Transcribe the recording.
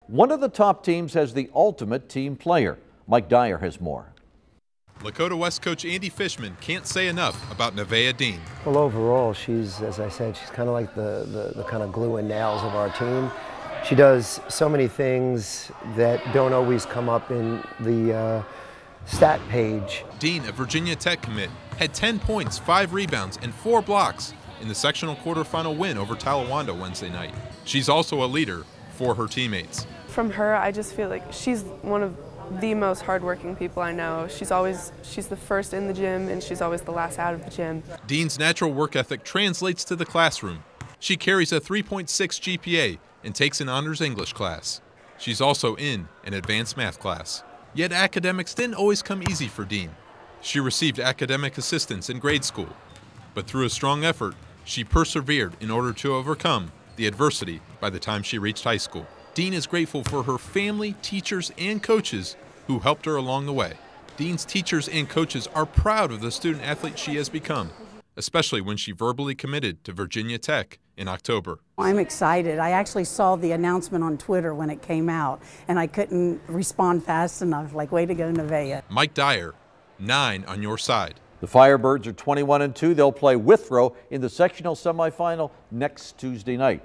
One of the top teams has the ultimate team player. Mike Dyer has more. Lakota West coach Andy Fishman can't say enough about Nevaeh Dean. Well, overall, she's, as I said, she's kind of like the kind of glue and nails of our team. She does so many things that don't always come up in the stat page. Dean, a Virginia Tech commit, had 10 points, 5 rebounds, and 4 blocks in the sectional quarterfinal win over Talawanda Wednesday night. She's also a leader for her teammates. From her, I just feel like she's one of the most hardworking people I know. She's the first in the gym and she's always the last out of the gym. Dean's natural work ethic translates to the classroom. She carries a 3.6 GPA and takes an honors English class. She's also in an advanced math class. Yet academics didn't always come easy for Dean. She received academic assistance in grade school, but through a strong effort, she persevered in order to overcome the adversity by the time she reached high school. Dean is grateful for her family, teachers, and coaches who helped her along the way. Dean's teachers and coaches are proud of the student athlete she has become, especially when she verbally committed to Virginia Tech in October. I'm excited. I actually saw the announcement on Twitter when it came out, and I couldn't respond fast enough. Like, way to go, Nevaeh. Mike Dyer, 9 on your side. The Firebirds are 21-2. They'll play Withrow in the sectional semifinal next Tuesday night.